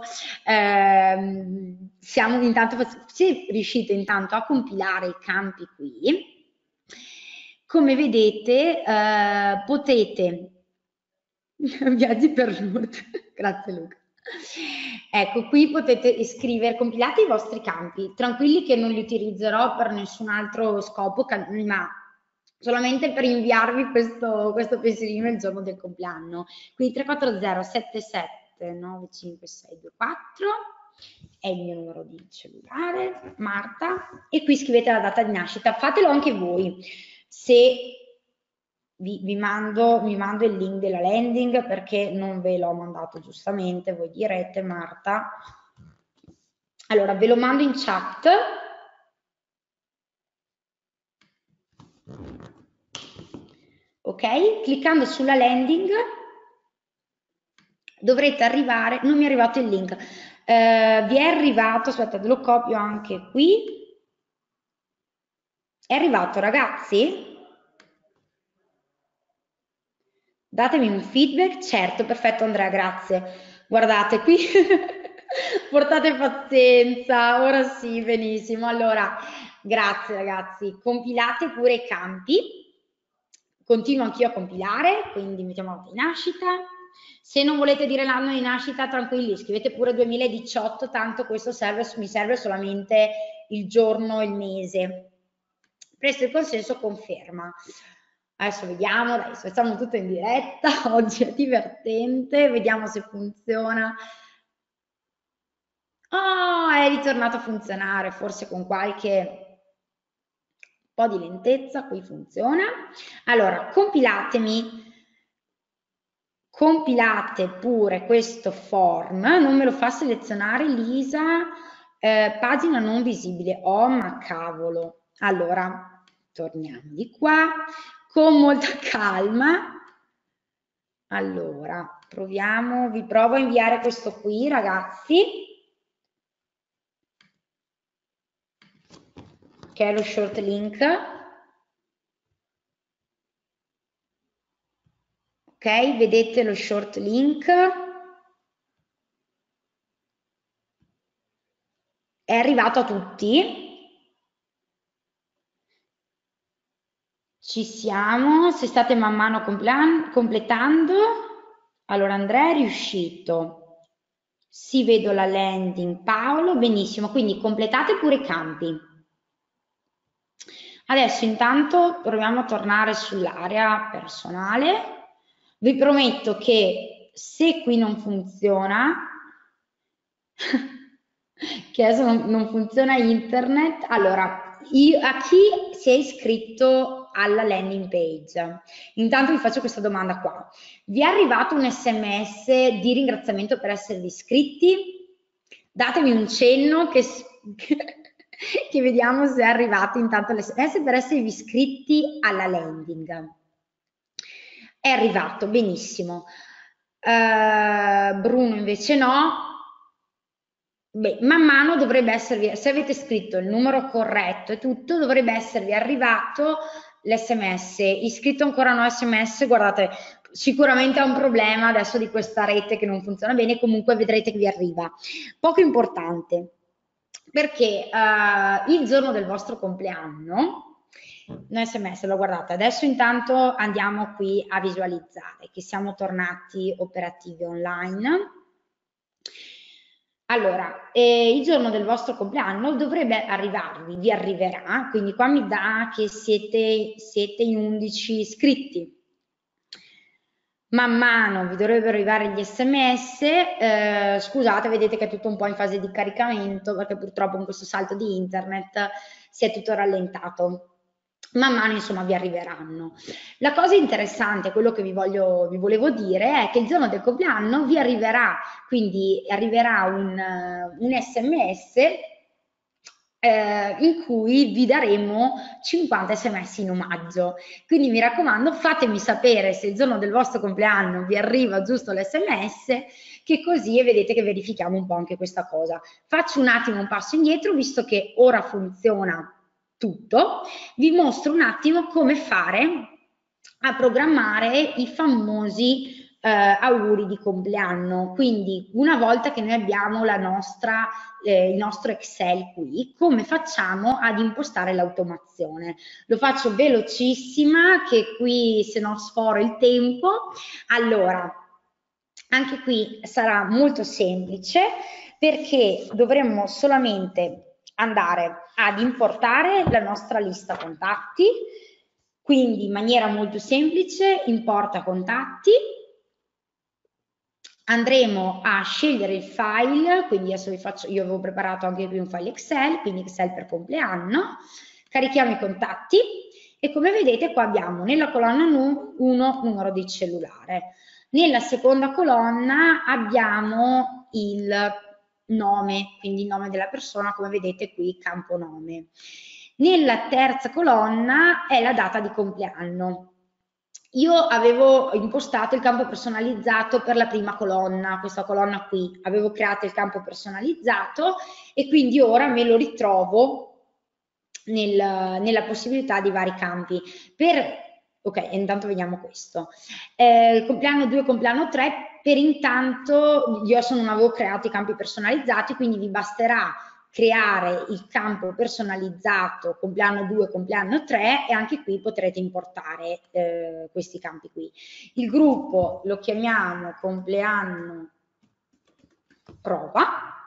se riuscite intanto a compilare i campi qui, come vedete potete... Viaggi per Lourdes, grazie Luca. Ecco, qui potete scrivere, compilate i vostri campi, tranquilli che non li utilizzerò per nessun altro scopo, ma solamente per inviarvi questo pensierino il giorno del compleanno. Quindi 340 77 95624 è il mio numero di cellulare, Marta, e qui scrivete la data di nascita. Fatelo anche voi, se vi mando il link della landing perché non ve l'ho mandato giustamente, voi direte Marta. Allora ve lo mando in chat. Ok, cliccando sulla landing dovrete arrivare, non mi è arrivato il link, vi è arrivato, aspettate lo copio anche qui, è arrivato ragazzi? Datemi un feedback, certo, perfetto Andrea, grazie. Guardate qui, portate pazienza, ora sì, benissimo. Allora, grazie ragazzi, compilate pure i campi. Continuo anch'io a compilare, quindi mettiamo la data di nascita. Se non volete dire l'anno di nascita, tranquilli, scrivete pure 2018, tanto questo mi serve solamente il giorno e il mese. Presto il consenso, conferma. Adesso vediamo, dai, facciamo tutto in diretta, oggi è divertente, vediamo se funziona. Oh, è ritornato a funzionare, forse con qualche po' di lentezza, qui funziona. Allora, compilate pure questo form, non me lo fa selezionare Lisa, pagina non visibile, oh ma cavolo. Allora, torniamo di qua, con molta calma. Allora, vi provo a inviare questo qui, ragazzi, che è lo short link. Ok, vedete lo short link? È arrivato a tutti? Ci siamo, se state man mano completando. Allora Andrea è riuscito. Sì, vedo la landing. Paolo, benissimo, quindi completate pure i campi. Adesso intanto proviamo a tornare sull'area personale. Vi prometto che se qui non funziona, che adesso non funziona internet, allora a chi si è iscritto alla landing page? Intanto vi faccio questa domanda qua. Vi è arrivato un SMS di ringraziamento per esservi iscritti? Datemi un cenno che vediamo se è arrivato intanto l'SMS per esservi iscritti alla landing. È arrivato, benissimo. Bruno invece no. Beh, man mano dovrebbe esservi, se avete scritto il numero corretto e tutto, dovrebbe esservi arrivato l'SMS. Iscritto ancora no SMS, guardate, sicuramente ha un problema adesso di questa rete che non funziona bene, comunque vedrete che vi arriva. Poco importante, perché il giorno del vostro compleanno, un SMS, lo guardate, adesso intanto andiamo qui a visualizzare che siamo tornati operativi online. Allora, il giorno del vostro compleanno dovrebbe arrivarvi, vi arriverà, quindi qua mi dà che siete in 11 iscritti. Man mano vi dovrebbero arrivare gli SMS, scusate, vedete che è tutto un po' in fase di caricamento perché purtroppo con questo salto di internet si è tutto rallentato. Man mano insomma vi arriveranno. La cosa interessante, quello che vi volevo dire è che il giorno del compleanno vi arriverà, quindi arriverà un SMS in cui vi daremo 50 SMS in omaggio. Quindi mi raccomando, fatemi sapere se il giorno del vostro compleanno vi arriva giusto l'SMS, che così vedete che verifichiamo un po' anche questa cosa. Faccio un attimo un passo indietro, visto che ora funziona tutto, vi mostro un attimo come fare a programmare i famosi auguri di compleanno. Quindi una volta che noi abbiamo il nostro Excel qui, come facciamo ad impostare l'automazione? Lo faccio velocissima, che qui se no sforo il tempo. Allora, anche qui sarà molto semplice perché dovremmo solamente andare ad importare la nostra lista contatti, quindi in maniera molto semplice importa contatti, andremo a scegliere il file, quindi adesso io avevo preparato anche qui un file Excel, quindi Excel per compleanno, carichiamo i contatti e come vedete qua abbiamo nella colonna 1 numero di cellulare, nella seconda colonna abbiamo il nome, quindi il nome della persona, come vedete qui campo nome. Nella terza colonna è la data di compleanno. Io avevo impostato il campo personalizzato per la prima colonna, questa colonna qui, avevo creato il campo personalizzato e quindi ora me lo ritrovo nella possibilità di vari campi. Ok, intanto vediamo questo. Compleanno 2, compleanno 3, per intanto io adesso non avevo creato i campi personalizzati, quindi vi basterà creare il campo personalizzato compleanno 2, compleanno 3 e anche qui potrete importare questi campi qui. Il gruppo lo chiamiamo compleanno prova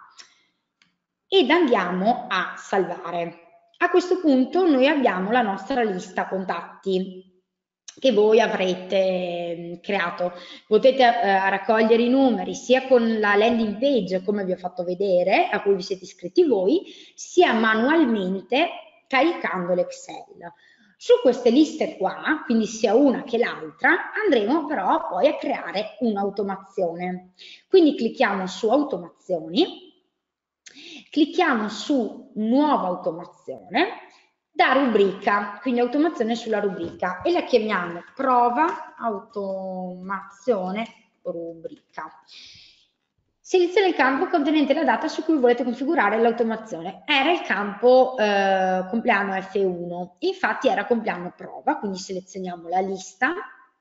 ed andiamo a salvare. A questo punto noi abbiamo la nostra lista contatti che voi avrete creato. Potete raccogliere i numeri sia con la landing page, come vi ho fatto vedere, a cui vi siete iscritti voi, sia manualmente caricando l'Excel. Su queste liste qua, quindi sia una che l'altra, andremo però poi a creare un'automazione. Quindi clicchiamo su automazioni, clicchiamo su nuova automazione, da rubrica, quindi automazione sulla rubrica e la chiamiamo prova automazione rubrica. Seleziona il campo contenente la data su cui volete configurare l'automazione. Era il campo compleanno F1, infatti era compleanno prova, quindi selezioniamo la lista.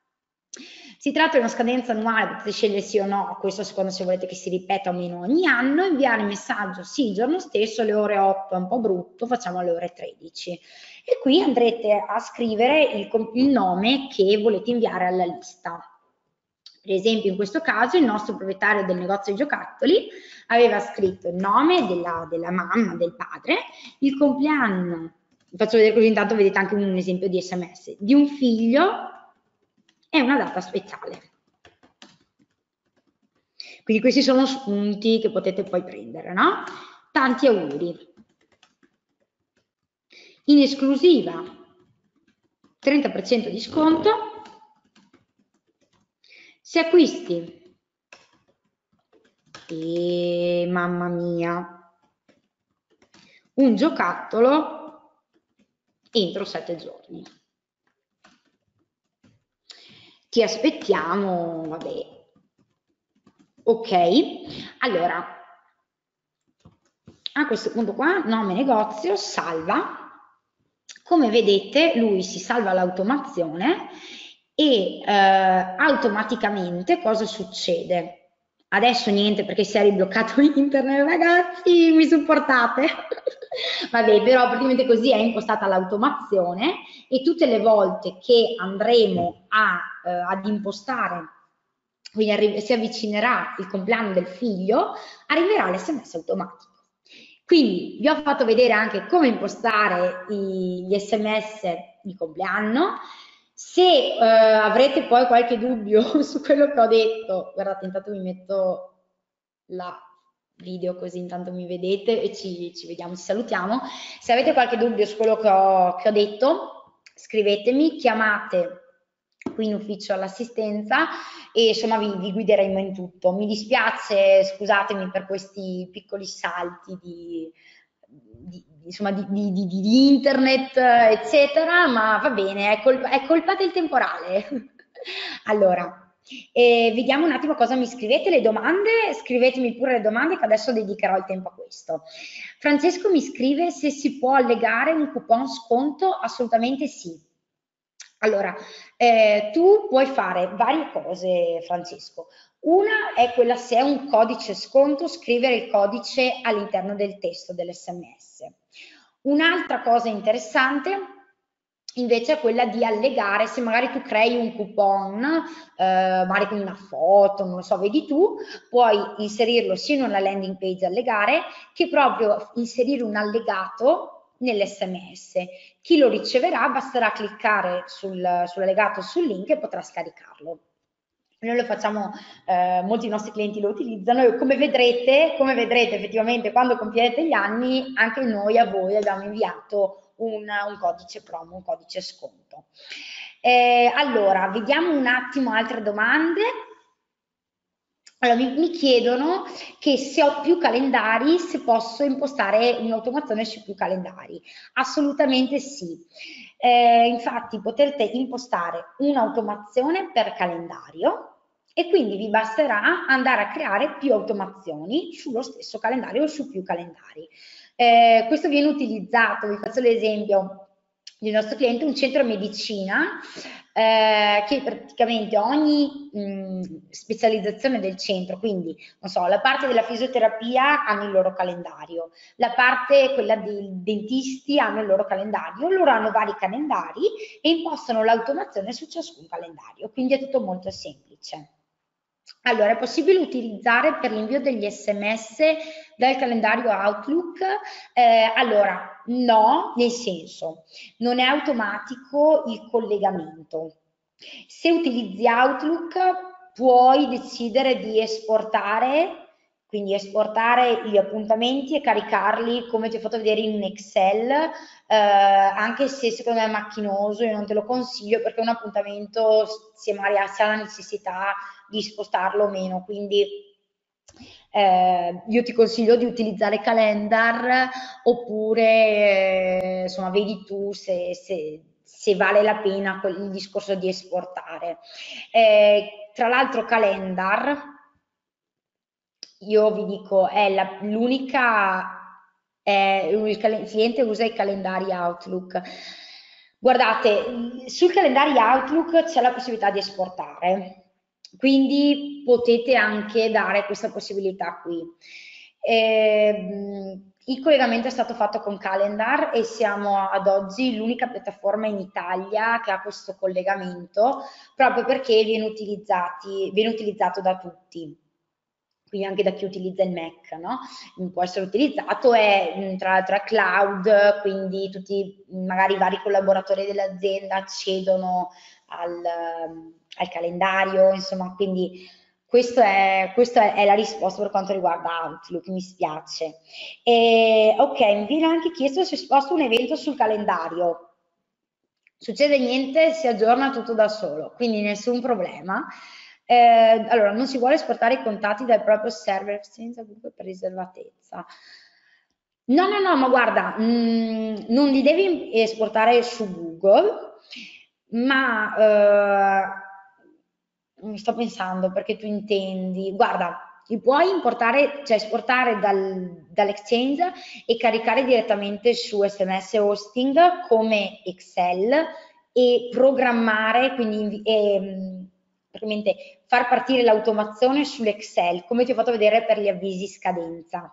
Si tratta di una scadenza annuale, potete scegliere sì o no, questo a seconda se volete che si ripeta o meno ogni anno, inviare il messaggio sì il giorno stesso alle ore 8, è un po' brutto, facciamo alle ore 13. E qui andrete a scrivere il nome che volete inviare alla lista. Per esempio in questo caso il nostro proprietario del negozio di giocattoli aveva scritto il nome della mamma, del padre, il compleanno, vi faccio vedere così intanto vedete anche un esempio di SMS, di un figlio e una data speciale. Quindi questi sono spunti che potete poi prendere, no? Tanti auguri. In esclusiva 30% di sconto. Se acquisti, e mamma mia, un giocattolo entro 7 giorni. Ti aspettiamo, vabbè. Ok, allora, a questo punto qua, nome negozio, salva. Come vedete, lui si salva l'automazione e automaticamente cosa succede? Adesso niente perché si è ribloccato internet, ragazzi, mi supportate? Vabbè, però praticamente così è impostata l'automazione e tutte le volte che andremo ad impostare, quindi si avvicinerà il compleanno del figlio, arriverà l'SMS automatico. Quindi vi ho fatto vedere anche come impostare gli SMS di compleanno. Se avrete poi qualche dubbio su quello che ho detto, guardate, intanto mi metto la video così intanto mi vedete e ci vediamo, ci salutiamo. Se avete qualche dubbio su quello che ho detto, scrivetemi, chiamate qui in ufficio all'assistenza e insomma vi guideremo in tutto. Mi dispiace, scusatemi per questi piccoli salti insomma, di internet, eccetera, ma va bene, è colpa del temporale. Allora, vediamo un attimo cosa mi scrivete, le domande, scrivetemi pure le domande che adesso dedicherò il tempo a questo. Francesco mi scrive se si può allegare un coupon sconto, assolutamente sì. Allora, tu puoi fare varie cose, Francesco. Una è quella se è un codice sconto, scrivere il codice all'interno del testo dell'SMS. Un'altra cosa interessante invece è quella di allegare, se magari tu crei un coupon, magari con una foto, non lo so, vedi tu, puoi inserirlo sia in una landing page allegare che proprio inserire un allegato nell'SMS. Chi lo riceverà basterà cliccare sull'allegato sul link e potrà scaricarlo. Noi lo facciamo, molti nostri clienti lo utilizzano e come vedrete effettivamente quando compierete gli anni anche noi a voi abbiamo inviato un codice promo, un codice sconto. Allora, vediamo un attimo altre domande. Allora, mi chiedono che se ho più calendari, se posso impostare un'automazione su più calendari. Assolutamente sì. Infatti potrete impostare un'automazione per calendario e quindi vi basterà andare a creare più automazioni sullo stesso calendario o su più calendari. Questo viene utilizzato, vi faccio l'esempio del nostro cliente, un centro medicina che praticamente ogni specializzazione del centro, quindi non so, la parte della fisioterapia hanno il loro calendario, la parte quella dei dentisti hanno il loro calendario, loro hanno vari calendari e impostano l'automazione su ciascun calendario, quindi è tutto molto semplice. Allora, è possibile utilizzare per l'invio degli SMS dal calendario Outlook? Allora, no, nel senso, non è automatico il collegamento. Se utilizzi Outlook, puoi decidere di esportare, quindi esportare gli appuntamenti e caricarli, come ti ho fatto vedere, in un Excel, anche se secondo me è macchinoso, io non te lo consiglio perché un appuntamento, se magari si ha la necessità di spostarlo o meno, quindi io ti consiglio di utilizzare Calendar oppure insomma vedi tu se vale la pena il discorso di esportare. Tra l'altro Calendar, io vi dico, è l'unica, il cliente usa i calendari Outlook. Guardate, sul calendario Outlook c'è la possibilità di esportare, quindi potete anche dare questa possibilità qui. Il collegamento è stato fatto con Calendar e siamo ad oggi l'unica piattaforma in Italia che ha questo collegamento proprio perché viene utilizzato da tutti, quindi anche da chi utilizza il Mac, no? Può essere utilizzato, tra l'altro è cloud, quindi tutti magari i vari collaboratori dell'azienda accedono al calendario, insomma, quindi questa è la risposta per quanto riguarda Outlook, mi spiace. Ok, mi viene anche chiesto se sposto un evento sul calendario. Succede niente, si aggiorna tutto da solo, quindi nessun problema. Allora, non si vuole esportare i contatti dal proprio server senza Google per riservatezza. No, ma guarda, non li devi esportare su Google, ma mi sto pensando perché tu intendi, guarda, li puoi importare, cioè esportare dall'Exchange e caricare direttamente su SMS Hosting come Excel e programmare, quindi praticamente far partire l'automazione sull'Excel, come ti ho fatto vedere per gli avvisi scadenza.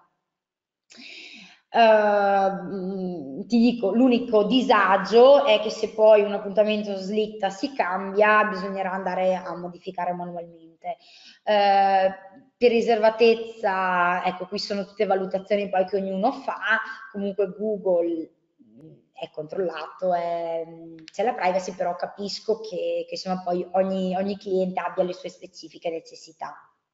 Ti dico, l'unico disagio è che se poi un appuntamento slitta si cambia, bisognerà andare a modificare manualmente. Per riservatezza, ecco, qui sono tutte valutazioni poi che ognuno fa, comunque Google è controllato, c'è la privacy, però capisco che insomma poi ogni cliente abbia le sue specifiche necessità.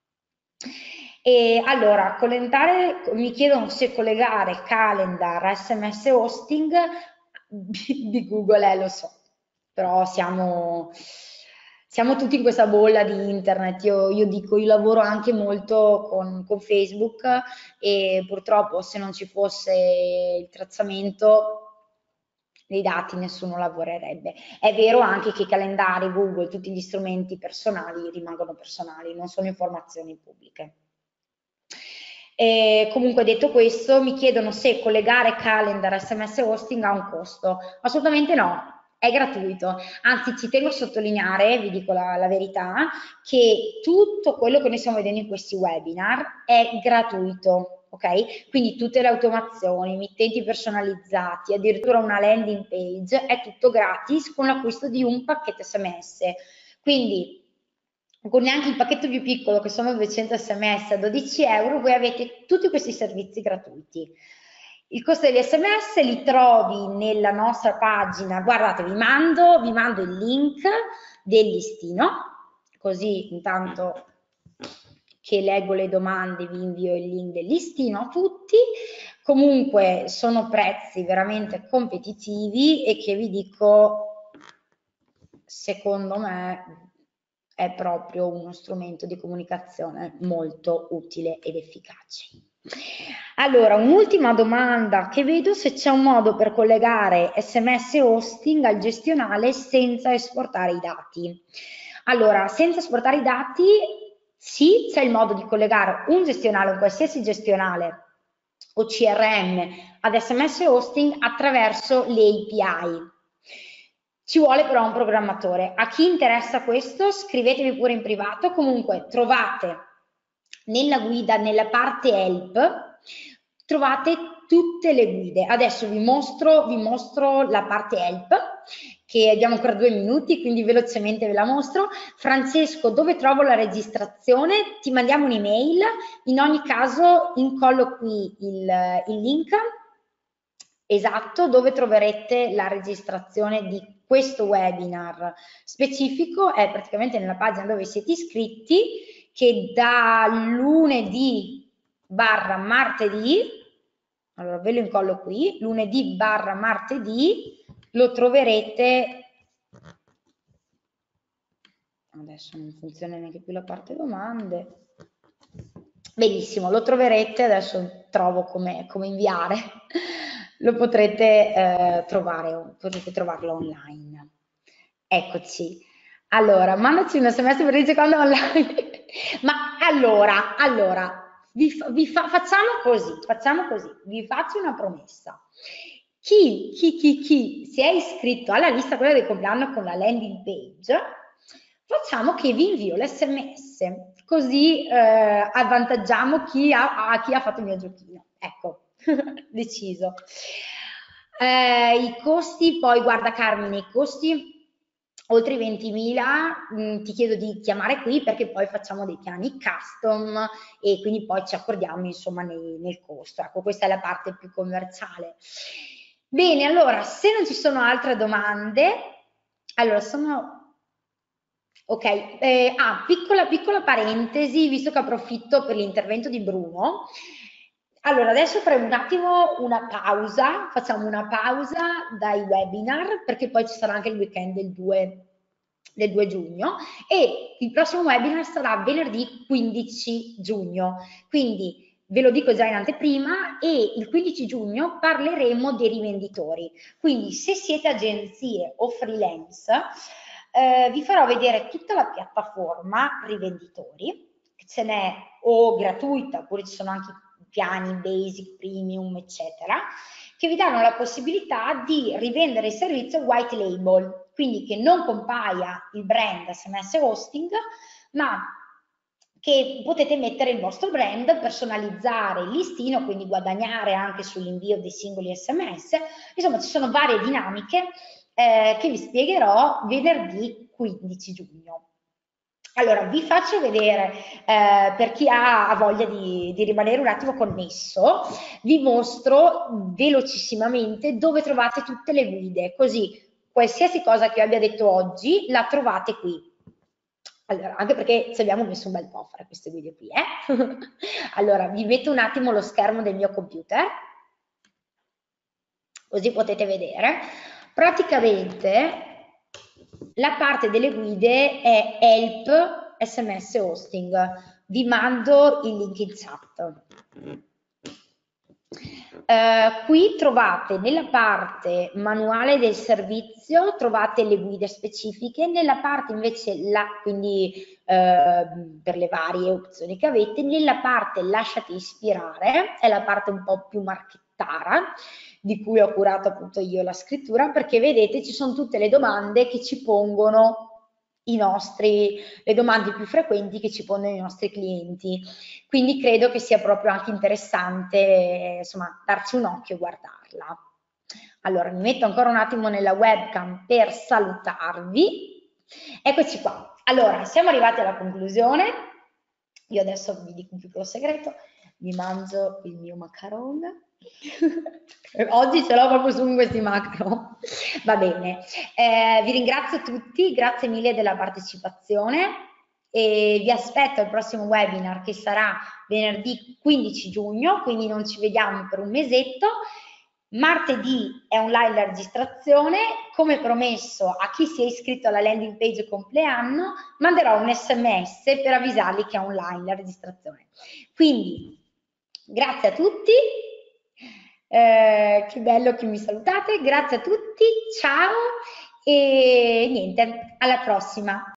E allora, mi chiedono se collegare calendar, SMS hosting di Google, lo so, però siamo tutti in questa bolla di internet. Io dico, io lavoro anche molto con Facebook e purtroppo se non ci fosse il tracciamento dei dati nessuno lavorerebbe. È vero anche che i calendari, Google, tutti gli strumenti personali rimangono personali, non sono informazioni pubbliche. Comunque detto questo, mi chiedono se collegare calendar SMS hosting ha un costo. Assolutamente no, è gratuito. Anzi, ci tengo a sottolineare, vi dico la verità, che tutto quello che noi stiamo vedendo in questi webinar è gratuito. Ok? Quindi tutte le automazioni, mittenti personalizzati, addirittura una landing page, è tutto gratis con l'acquisto di un pacchetto SMS. Quindi con neanche il pacchetto più piccolo, che sono 200 sms a 12 euro, voi avete tutti questi servizi gratuiti. Il costo degli sms li trovi nella nostra pagina, guardate, vi mando il link del listino, così intanto che leggo le domande vi invio il link del listino a tutti. Comunque sono prezzi veramente competitivi e che vi dico, secondo me, è proprio uno strumento di comunicazione molto utile ed efficace. Allora, un'ultima domanda che vedo, se c'è un modo per collegare SMS hosting al gestionale senza esportare i dati. Allora, senza esportare i dati, sì, c'è il modo di collegare un gestionale, un qualsiasi gestionale o CRM ad SMS hosting attraverso le API. Ci vuole però un programmatore. A chi interessa questo, scrivetevi pure in privato. Comunque trovate nella guida, nella parte help, trovate tutte le guide. Adesso vi mostro la parte help, che abbiamo ancora 2 minuti, quindi velocemente ve la mostro. Francesco, dove trovo la registrazione? Ti mandiamo un'email. In ogni caso incollo qui il link esatto dove troverete la registrazione di questo webinar specifico, è praticamente nella pagina dove siete iscritti, che da lunedì barra martedì, allora ve lo incollo qui, lunedì barra martedì, lo troverete, adesso non funziona neanche più la parte domande, benissimo, lo troverete, adesso trovo come inviare, lo potrete trovare, potete trovarlo online. Eccoci. Allora, mandaci un SMS per dire quando online. Ma allora, facciamo così, vi faccio una promessa. Chi si è iscritto alla lista quella del compleanno con la landing page, facciamo che vi invio l'SMS, così avvantaggiamo chi ha fatto il mio giochino. Ecco, deciso. I costi, poi guarda Carmine, i costi oltre i 20.000 ti chiedo di chiamare qui perché poi facciamo dei piani custom e quindi poi ci accordiamo insomma nel costo. Ecco, questa è la parte più commerciale. Bene, allora, se non ci sono altre domande, allora ok, piccola parentesi, visto che approfitto per l'intervento di Bruno. Allora, adesso faremo un attimo una pausa, facciamo una pausa dai webinar, perché poi ci sarà anche il weekend del 2 giugno e il prossimo webinar sarà venerdì 15 giugno. Quindi ve lo dico già in anteprima e il 15 giugno parleremo dei rivenditori. Quindi se siete agenzie o freelance, vi farò vedere tutta la piattaforma rivenditori, che ce n'è o gratuita oppure ci sono anche piani basic, premium, eccetera, che vi danno la possibilità di rivendere il servizio white label, quindi che non compaia il brand SMS Hosting, ma che potete mettere il vostro brand, personalizzare il listino, quindi guadagnare anche sull'invio dei singoli SMS. Insomma, ci sono varie dinamiche che vi spiegherò venerdì 15 giugno. Allora, vi faccio vedere, per chi ha voglia di rimanere un attimo connesso, vi mostro velocissimamente dove trovate tutte le guide, così qualsiasi cosa che io abbia detto oggi la trovate qui. Allora, anche perché ci abbiamo messo un bel po' a fare queste guide qui, eh? Allora, vi metto un attimo lo schermo del mio computer, così potete vedere. Praticamente la parte delle guide è Help SMS Hosting. Vi mando il link in chat. Qui trovate nella parte manuale del servizio, trovate le guide specifiche, nella parte invece, quindi per le varie opzioni che avete, nella parte lasciati ispirare, è la parte un po' più marchettara, di cui ho curato appunto io la scrittura, perché vedete ci sono tutte le domande che ci pongono le domande più frequenti che ci pongono i nostri clienti. Quindi credo che sia proprio anche interessante, insomma, darci un occhio e guardarla. Allora, mi metto ancora un attimo nella webcam per salutarvi. Eccoci qua. Allora, siamo arrivati alla conclusione. Io adesso vi dico un piccolo segreto, mi mangio il mio macaron. Oggi ce l'ho proprio su questi macro. Va bene. Vi ringrazio tutti, grazie mille della partecipazione e vi aspetto al prossimo webinar che sarà venerdì 15 giugno, quindi non ci vediamo per un mesetto. Martedì è online la registrazione, come promesso a chi si è iscritto alla landing page compleanno manderò un SMS per avvisarli che è online la registrazione. Quindi grazie a tutti, che bello che mi salutate, grazie a tutti, ciao e niente, alla prossima.